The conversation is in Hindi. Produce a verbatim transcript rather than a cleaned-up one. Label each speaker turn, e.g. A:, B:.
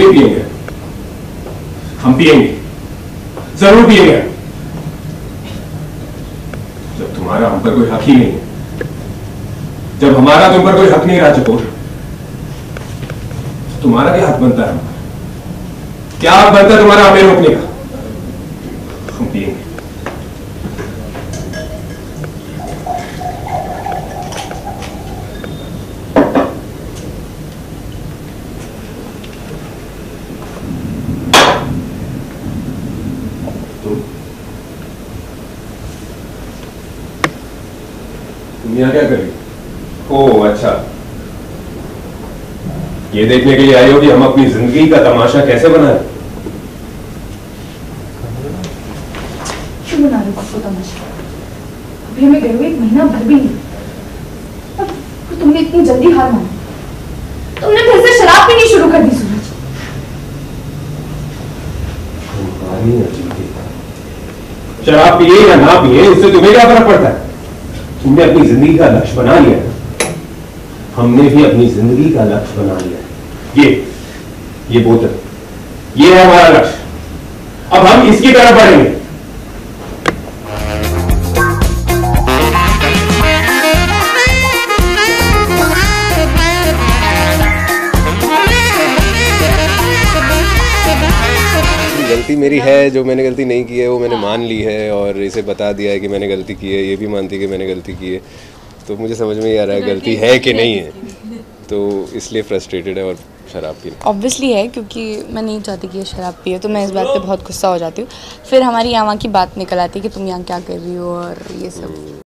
A: नहीं पिएंगे, हम पिएंगे, जरूर पिएंगे। जब तुम्हारा हम पर कोई हक ही नहीं है, जब हमारा तुम पर कोई हक नहीं रहा चकोर, तुम्हारा क्या हक बनता है हम पर? क्या हक बनता है तुम्हारा हमें रोकने का? हम पिएंगे। तुम तुम यहाँ क्या कर रही हो? ओह अच्छा, ये देखने के लिए आई हो कि हम अपनी जिंदगी का तमाशा कैसे बनाएं।
B: क्यों बना रहे हो आपको तमाशा? अभी हमें गए हुए एक महीना भर भी नहीं, और तुमने इतनी जल्दी हार मानी। तुमने फिर से शराब पीनी शुरू कर दी सूरज।
A: शराब पिए या ना पिए इससे तुम्हें क्या फर्क पड़ता है? तुमने अपनी जिंदगी का लक्ष्य बना लिया है, हमने भी अपनी जिंदगी का लक्ष्य बना लिया है। ये ये बोतल, ये है हमारा लक्ष्य। अब हम इसकी तरफ बढ़ेंगे।
C: गलती मेरी है, जो मैंने गलती नहीं की है वो मैंने मान ली है और इसे बता दिया है कि मैंने गलती की है। ये भी मानती है कि मैंने गलती की है, तो मुझे समझ में ही आ रहा है गलती है कि नहीं है, तो इसलिए फ्रस्ट्रेटेड है और शराब पी।
D: ऑब्वियसली है, क्योंकि मैं नहीं चाहती कि ये शराब पिए, तो मैं इस बात पे बहुत गुस्सा हो जाती हूँ। फिर हमारी यहाँ की बात निकल आती है कि तुम यहाँ क्या कर रही हो और ये सब।